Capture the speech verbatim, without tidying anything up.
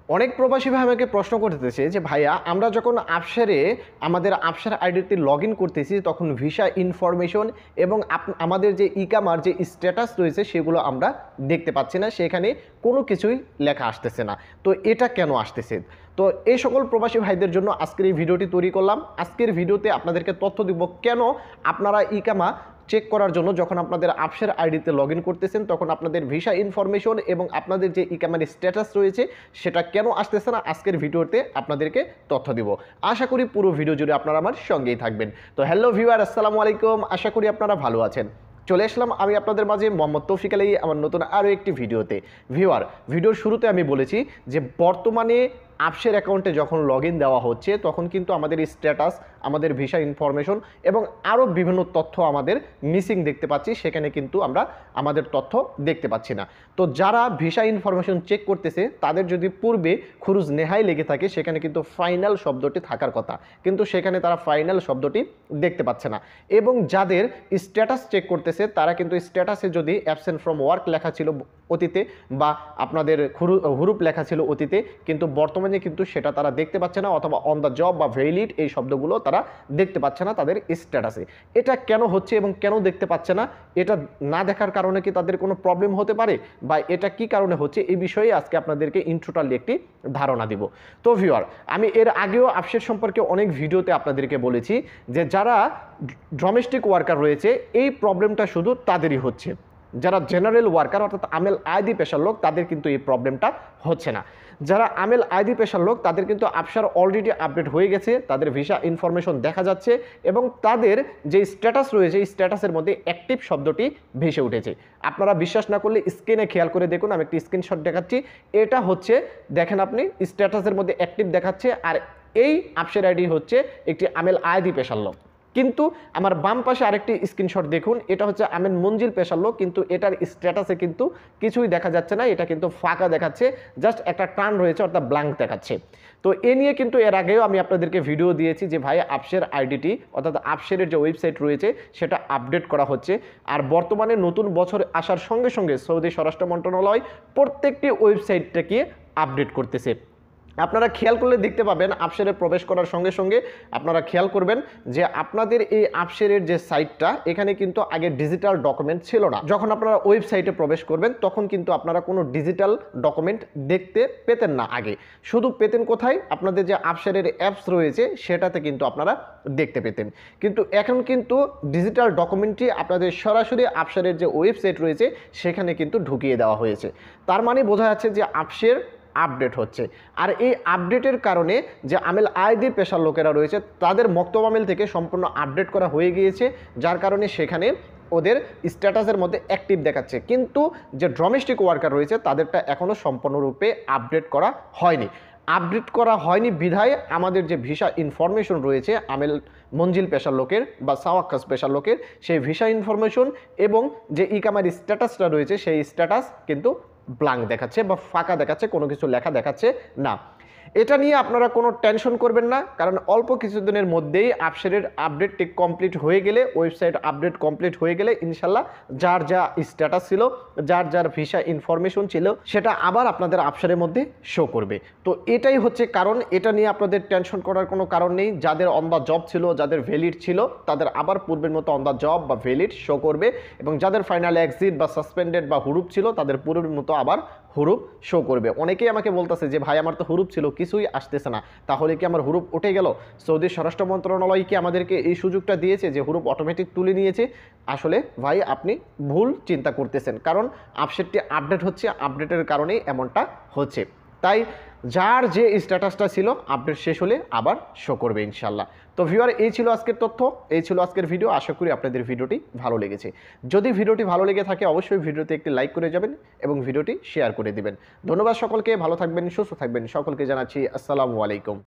অনেক প্রবাসী ভাই আমাকে প্রশ্ন করতেছে যে ভাইয়া আমরা যখন আপসারে আমাদের আপসার আইডিতে লগ ইন করতেছি তখন ভিসা ইনফরমেশন এবং আমাদের যে ইকামার যে স্ট্যাটাস রয়েছে সেগুলো আমরা দেখতে পাচ্ছি না, সেখানে কোনো কিছুই লেখা আসতেছে না। তো এটা কেন আসতেছে? তো এই সকল প্রবাসী ভাইদের জন্য আজকের এই ভিডিওটি তৈরি করলাম। আজকের ভিডিওতে আপনাদেরকে তথ্য দিব কেন আপনারা ইকামা চেক করার জন্য যখন আপনাদের আপসের আইডিতে লগ ইন করতেছেন তখন আপনাদের ভিসা ইনফরমেশন এবং আপনাদের যে ইকামার স্ট্যাটাস রয়েছে সেটা কেন আসতেছে না, আজকের ভিডিওতে আপনাদেরকে তথ্য দিব। আশা করি পুরো ভিডিও জুড়ে আপনারা আমার সঙ্গেই থাকবেন। তো হ্যালো ভিউয়ার, আসসালামু আলাইকুম, আশা করি আপনারা ভালো আছেন। চলে আসলাম আমি আপনাদের মাঝে মোহাম্মদ তৌফিক আলী আমার নতুন আরও একটি ভিডিওতে। ভিউয়ার, ভিডিওর শুরুতে আমি বলেছি যে বর্তমানে আপসের অ্যাকাউন্টে যখন লগ ইন দেওয়া হচ্ছে তখন কিন্তু আমাদের স্ট্যাটাস, আমাদের ভিসা ইনফরমেশন এবং আরও বিভিন্ন তথ্য আমাদের মিসিং দেখতে পাচ্ছি, সেখানে কিন্তু আমরা আমাদের তথ্য দেখতে পাচ্ছি না। তো যারা ভিসা ইনফরমেশন চেক করতেছে তাদের যদি পূর্বে খুরুজ নেহাই লেগে থাকে সেখানে কিন্তু ফাইনাল শব্দটি থাকার কথা, কিন্তু সেখানে তারা ফাইনাল শব্দটি দেখতে পাচ্ছে না। এবং যাদের স্ট্যাটাস চেক করতেছে তারা কিন্তু স্ট্যাটাসে যদি অ্যাবসেন্ট ফ্রম ওয়ার্ক লেখা ছিল অতীতে বা আপনাদের হুরুপ লেখা ছিল অতীতে, কিন্তু বর্তমানে কিন্তু সেটা তারা দেখতে পাচ্ছে না, অথবা অন দ্য জব বা ভ্যালিড এই শব্দগুলো তারা দেখতে পাচ্ছে না তাদের স্ট্যাটাসে। এটা কেন হচ্ছে এবং কেন দেখতে পাচ্ছে না, এটা না দেখার কারণে কি তাদের কোনো প্রবলেম হতে পারে বা এটা কি কারণে হচ্ছে, এই বিষয়ে আজকে আপনাদেরকে ইন্ট্রোটালি একটি ধারণা দিব। তো ভিউয়ার, আমি এর আগেও আপসেট সম্পর্কে অনেক ভিডিওতে আপনাদেরকে বলেছি যে যারা ডোমেস্টিক ওয়ার্কার রয়েছে এই প্রবলেমটা শুধু তাদেরই হচ্ছে। যারা জেনারেল ওয়ার্কার অর্থাৎ আমেল আয়দি পেশার লোক তাদের কিন্তু এই প্রবলেমটা হচ্ছে না। যারা আমেল আয়দি পেশার লোক তাদের কিন্তু আপসার অলরেডি আপডেট হয়ে গেছে, তাদের ভিসা ইনফরমেশন দেখা যাচ্ছে এবং তাদের যে স্ট্যাটাস রয়েছে এই স্ট্যাটাসের মধ্যে অ্যাক্টিভ শব্দটি ভেসে উঠেছে। আপনারা বিশ্বাস না করলে স্ক্রিনে খেয়াল করে দেখুন, আমি একটি স্ক্রিনশট দেখাচ্ছি। এটা হচ্ছে দেখেন আপনি স্ট্যাটাসের মধ্যে অ্যাক্টিভ দেখাচ্ছে, আর এই আপসের আইডি হচ্ছে একটি আমেল আয়দি পেশার লোক। কিন্তু আমার বাম পাশে আরেকটি স্ক্রিনশট দেখুন, এটা হচ্ছে আমেন মঞ্জিল পেশার লোক, কিন্তু এটার স্ট্যাটাসে কিন্তু কিছুই দেখা যাচ্ছে না, এটা কিন্তু ফাঁকা দেখাচ্ছে, জাস্ট একটা টান রয়েছে অর্থাৎ ব্ল্যাঙ্ক দেখাচ্ছে। তো এ নিয়ে কিন্তু এর আগেও আমি আপনাদেরকে ভিডিও দিয়েছি যে ভাই আপসের আইডিটি অর্থাৎ আপসের যে ওয়েবসাইট রয়েছে সেটা আপডেট করা হচ্ছে। আর বর্তমানে নতুন বছর আসার সঙ্গে সঙ্গে সৌদি স্বরাষ্ট্র মন্ত্রণালয় প্রত্যেকটি ওয়েবসাইটটাকে আপডেট করতেছে। আপনারা খেয়াল করলে দেখতে পাবেন আপসেরে প্রবেশ করার সঙ্গে সঙ্গে আপনারা খেয়াল করবেন যে আপনাদের এই আপসেরের যে সাইটটা এখানে কিন্তু আগে ডিজিটাল ডকুমেন্ট ছিল না। যখন আপনারা ওয়েবসাইটে প্রবেশ করবেন তখন কিন্তু আপনারা কোনো ডিজিটাল ডকুমেন্ট দেখতে পেতেন না, আগে শুধু পেতেন কোথায়, আপনাদের যে আপসেরের অ্যাপস রয়েছে সেটাতে কিন্তু আপনারা দেখতে পেতেন। কিন্তু এখন কিন্তু ডিজিটাল ডকুমেন্টটি আপনাদের সরাসরি আপসেরের যে ওয়েবসাইট রয়েছে সেখানে কিন্তু ঢুকিয়ে দেওয়া হয়েছে। তার মানে বোঝা যাচ্ছে যে আপসের আপডেট হচ্ছে। আর এই আপডেটের কারণে যে আমেল আয়দি পেশার লোকেরা রয়েছে তাদের মক্তব আমেল থেকে সম্পূর্ণ আপডেট করা হয়ে গিয়েছে, যার কারণে সেখানে ওদের স্ট্যাটাসের মধ্যে অ্যাক্টিভ দেখাচ্ছে। কিন্তু যে ডোমেস্টিক ওয়ার্কার রয়েছে তাদেরটা এখনও সম্পূর্ণরূপে আপডেট করা হয়নি। আপডেট করা হয়নি বিধায় আমাদের যে ভিসা ইনফরমেশন রয়েছে আমেল মঞ্জিল পেশার লোকের বা সাওয়াক্কাস পেশার লোকের, সেই ভিসা ইনফরমেশন এবং যে ইকামার স্ট্যাটাসটা রয়েছে সেই স্ট্যাটাস কিন্তু ব্ল্যাঙ্ক দেখাচ্ছে বা ফাঁকা দেখাচ্ছে, কোনো কিছু লেখা দেখাচ্ছে না। এটা নিয়ে আপনারা কোনো টেনশন করবেন না, কারণ অল্প কিছুদিনের মধ্যেই আপসেরের আপডেটটি কমপ্লিট হয়ে গেলে, ওয়েবসাইট আপডেট কমপ্লিট হয়ে গেলে ইনশাল্লাহ যার যা স্ট্যাটাস ছিল, যার যার ভিসা ইনফরমেশন ছিল সেটা আবার আপনাদের আপসেরের মধ্যে শো করবে। তো এটাই হচ্ছে কারণ, এটা নিয়ে আপনাদের টেনশন করার কোনো কারণ নেই। যাদের অন দ্য জব ছিল, যাদের ভ্যালিড ছিল তাদের আবার পূর্বের মতো অন দ্য জব বা ভ্যালিড শো করবে, এবং যাদের ফাইনাল এক্সিট বা সাসপেন্ডেড বা হুরুপ ছিল তাদের পূর্বের মতো আবার হুরুপ শো করবে। অনেকেই আমাকে বলতেছে যে ভাই আমার তো হুরুপ ছিল কিছুই আসতেছে না, তাহলে কি আমার হুরুপ উঠে গেল? সৌদি স্বরাষ্ট্র মন্ত্রণালয় কি আমাদেরকে এই সুযোগটা দিয়েছে যে হুরুপ অটোমেটিক তুলে নিয়েছে? আসলে ভাই আপনি ভুল চিন্তা করতেছেন, কারণ আপডেটটি আপডেট হচ্ছে, আপডেটের কারণেই এমনটা হচ্ছে। তাই যার যে স্ট্যাটাসটা ছিল আপডেট শেষ হলে আবার শো করবে ইনশাল্লাহ। তো ভিউয়ার, এই ছিল আজকের তথ্য, এই ছিল আজকের ভিডিও। আশা করি আপনাদের ভিডিওটি ভালো লেগেছে। যদি ভিডিওটি ভালো লেগে থাকে অবশ্যই ভিডিওতে একটি লাইক করে যাবেন এবং ভিডিওটি শেয়ার করে দিবেন। ধন্যবাদ সকলকে, ভালো থাকবেন, সুস্থ থাকবেন। সকলকে জানাচ্ছি আসসালামু আলাইকুম।